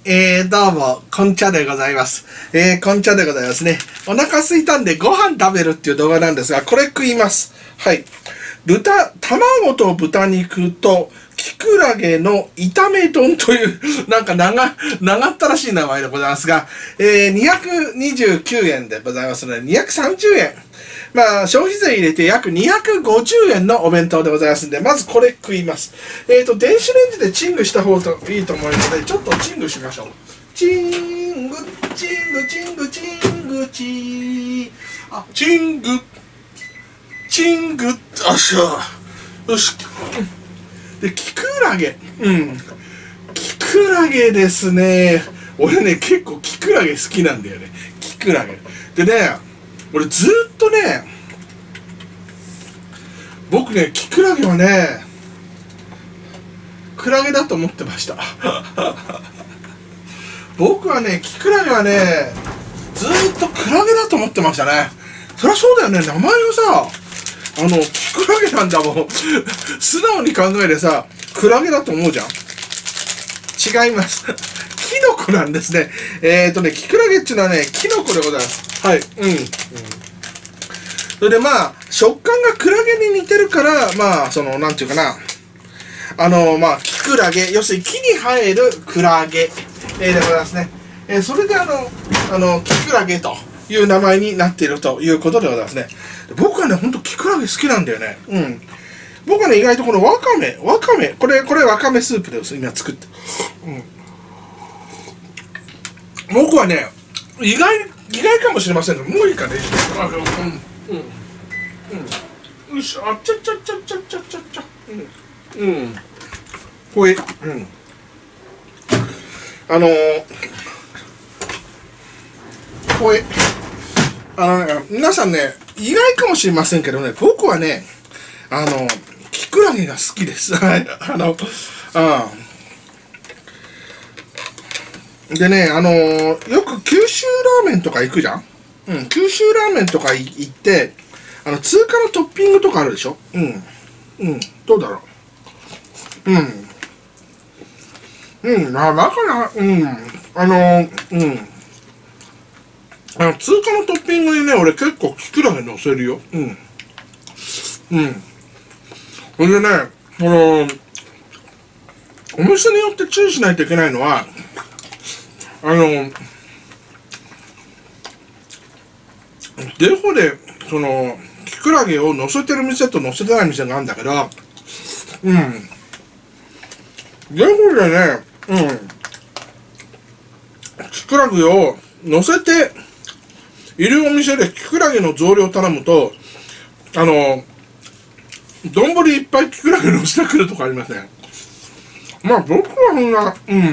どうも、こんちゃでございます。こんちゃでございますね。お腹すいたんでご飯食べるっていう動画なんですが、これ食います。はい。卵と豚肉と、きくらげの炒め丼という、なんか長ったらしい名前でございますが、229円でございますので、230円。まあ、消費税入れて約250円のお弁当でございますんで、まずこれ食います。電子レンジでチングした方がいいと思うので、ちょっとチングしましょう。チング、チング、チング、チング、チー。あ、チング、チング、よっしゃ。よし。で、きくらげ。きくらげですね。俺ね、結構きくらげ好きなんだよね。きくらげ。でね、俺ずっとね、僕ね、キクラゲはね、クラゲだと思ってました。僕はね、キクラゲはね、ずーっとクラゲだと思ってましたね。そりゃそうだよね、名前がさ、キクラゲなんだもん。素直に考えてさ、クラゲだと思うじゃん。違います。キノコなんですね。キクラゲっていうのはね、キノコでございます。はい。それでまあ、食感がクラゲに似てるから、まあ、なんていうかな。まあ、キクラゲ、要するに木に生えるクラゲ、でございますね。それでキクラゲという名前になっているということでございますね。僕はね、ほんとキクラゲ好きなんだよね。僕はね、意外とこのわかめ、これわかめスープです、今作って。僕はね、意外かもしれませんが、もういいかね。よいしょ、あっちゃっちゃっちゃっちゃっちゃっちゃっちゃ。これ、これ、皆さんね、意外かもしれませんけどね、僕はね、キクラゲが好きです。はい。でね、よく九州ラーメンとか行くじゃん。九州ラーメンとか行って、通過のトッピングとかあるでしょ。どうだろう。だから、通過のトッピングにね、俺結構キクラゲ乗せるよ。ほんでね、お店によって注意しないといけないのは、デフォで、キクラゲを乗せてる店と乗せてない店があるんだけど、デフォでね、キクラゲを乗せているお店でキクラゲの増量頼むと、丼いっぱいキクラゲ乗せてくるとかありますね。まあ僕はそんな、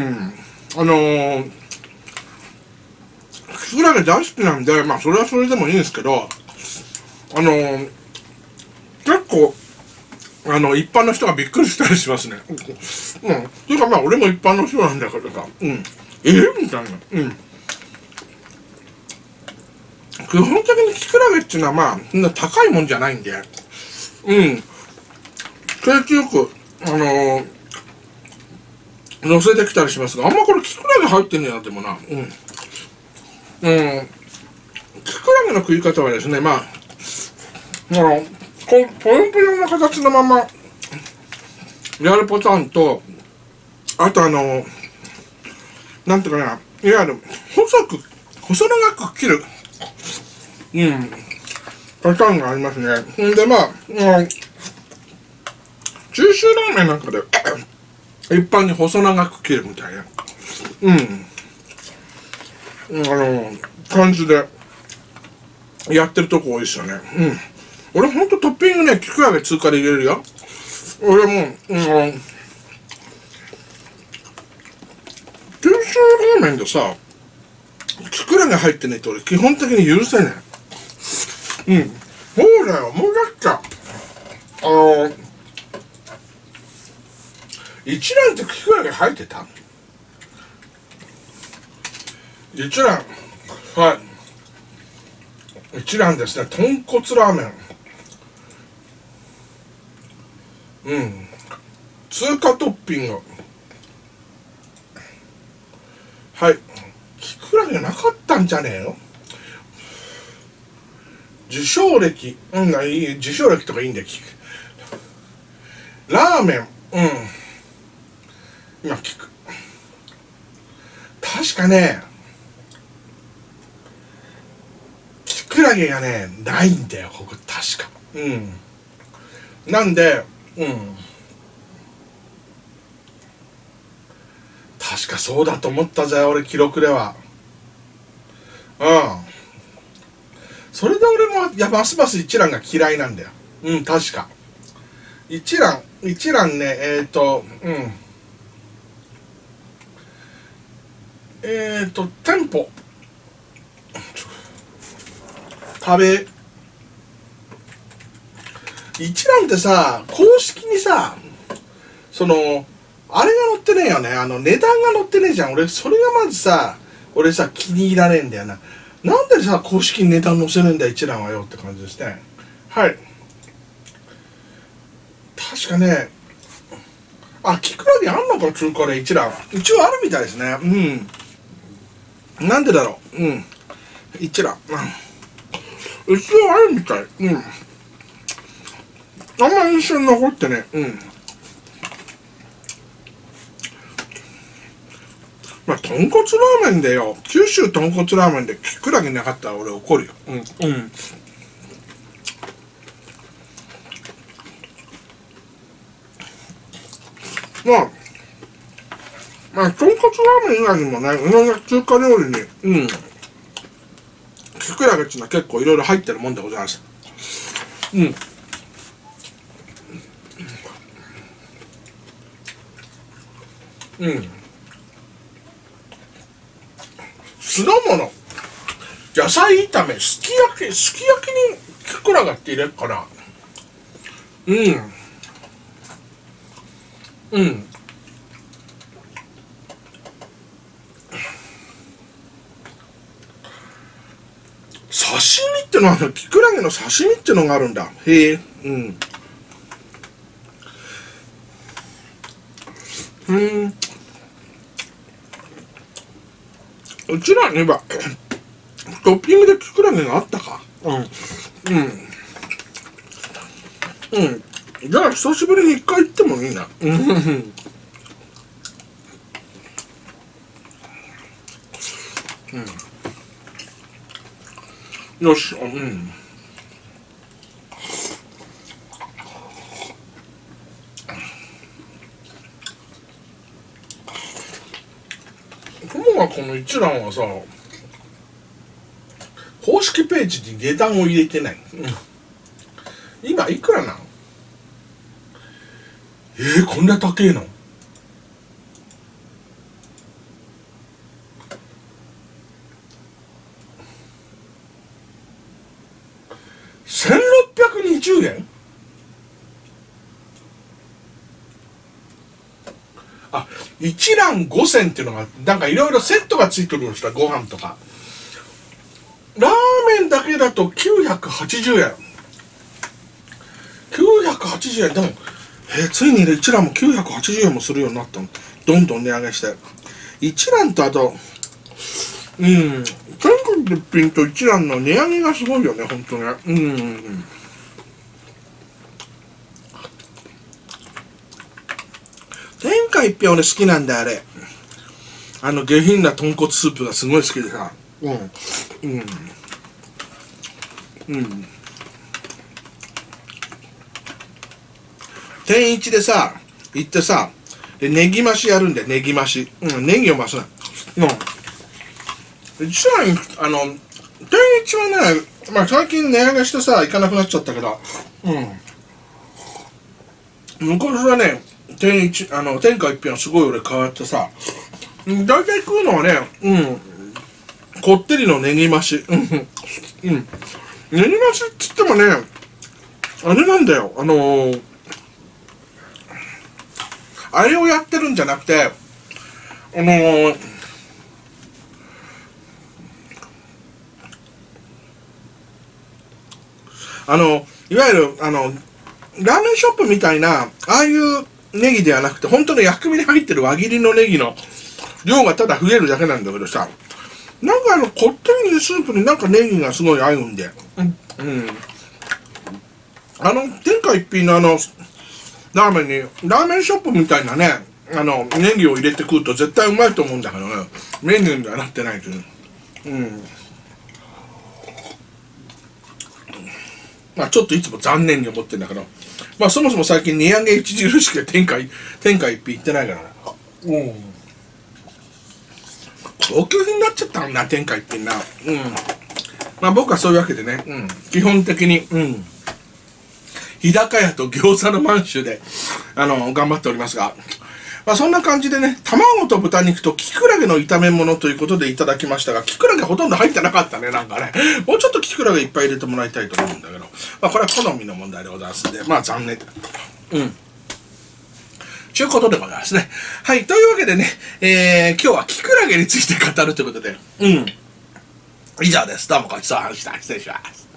キクラゲ大好きなんで、まあそれはそれでもいいんですけど、結構、一般の人がびっくりしたりしますね。というかまあ俺も一般の人なんだけどさ、みたいな。基本的にキクラゲっていうのはまあ、そんな高いもんじゃないんで、景気よく、乗せてきたりしますが、あんまこれキクラゲ入ってんねやな、でもな。キクラゲの食い方はですね、まあ、ぽよんぽよんな形のままやるパターンと、あとなんていうかな、いわゆる細長く切る、パターンがありますね。で、まあ、中州ラーメンなんかで、一般に細長く切るみたいな、感じで、やってるとこ多いですよね。俺ほんとトッピングね、キクラゲ通過で入れるよ。俺もう、九州ラーメンでさ、キクラゲ入ってないと俺基本的に許せない。そうだよ、もうだっちゃ。一蘭ってキクラゲ入ってた？一蘭、はい。一蘭ですね、豚骨ラーメン。追加トッピング。 はい。キクラゲなかったんじゃねえの？受賞歴。いい、受賞歴とかいいんだよ。ラーメン。今聞く。確かね、キクラゲがね、ないんだよ、ここ、確か。なんで、確かそうだと思ったぜ、俺、記録では。それで俺も、ますます一蘭が嫌いなんだよ。確か。一蘭ね、店舗。一蘭ってさ、公式にさ、あれが載ってねえよね。値段が載ってねえじゃん。俺、それがまずさ、気に入らねえんだよな。なんでさ、公式に値段載せねえんだよ、一蘭はよって感じですね。はい。確かね、キクラゲあんのか、中華で一蘭。一応あるみたいですね。なんでだろう。一蘭。一応あるみたい。あんま印象に残ってね。まあ、豚骨ラーメンでよ。九州豚骨ラーメンでキクラゲなかったら俺怒るよ。まあ、豚骨ラーメン以外にもね、いろんな中華料理に、キクラゲっていうのは結構いろいろ入ってるもんでございます。酢の物、野菜炒め、すき焼きにキクラゲって入れるかな。刺身ってのは、キクラゲの刺身ってのがあるんだ。へえ。うちらにはトッピングでキクラゲがあったか。じゃあ久しぶりに一回行ってもいいな。よし。友がこの一蘭はさ、公式ページに値段を入れてない。今いくらなの？こんな高えの？1620円？一蘭5銭っていうのが、なんかいろいろセットがついてるんですか、ご飯とか。ラーメンだけだと980円。980円。でも、ついに一蘭も980円もするようになったの。どんどん値上げして。一蘭とあと、全国でピンと一蘭の値上げがすごいよね、ほんとね。天下一品俺好きなんだ、あれ。下品な豚骨スープがすごい好きでさ。天一でさ、行ってさ、ネギ増しやるんだよ、ネギ増し。ネギを増すな。一蘭、天一はね、まあ最近値上げしてさ、行かなくなっちゃったけど、昔はね、天下一品はすごい俺変わってさ、大体食うのはね、こってりのネギ増し。ネギ増しって言ってもね、あれなんだよ、あれをやってるんじゃなくて、いわゆる、ラーメンショップみたいな、ああいうネギではなくて、本当の薬味に入ってる輪切りのネギの量がただ増えるだけなんだけどさ、なんかこってりのスープになんかネギがすごい合うんで。天下一品のラーメンに、ラーメンショップみたいなね、ネギを入れて食うと絶対うまいと思うんだけどね、メニューにはなってないけど。まあちょっといつも残念に思ってんだけど、まあそもそも最近値上げ著しく天下一品行ってないからね。高級品になっちゃったんだ、天下一品な。まあ僕はそういうわけでね、基本的に、日高屋と餃子の満州で、頑張っておりますが、まあそんな感じでね、卵と豚肉とキクラゲの炒め物ということでいただきましたが、キクラゲほとんど入ってなかったね、なんかね。もうちょっとキクラゲいっぱい入れてもらいたいと思うんだけど、まあこれは好みの問題でございますんで、まあ残念。ということでございますね。はい。というわけでね、今日はキクラゲについて語るということで、以上です。どうもごちそうさまでした。失礼します。